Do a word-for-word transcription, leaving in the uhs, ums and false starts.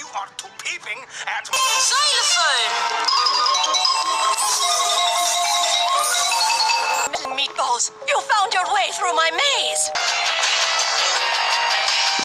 are too peeping at... Xylophone! Meatballs, you found your way through my maze!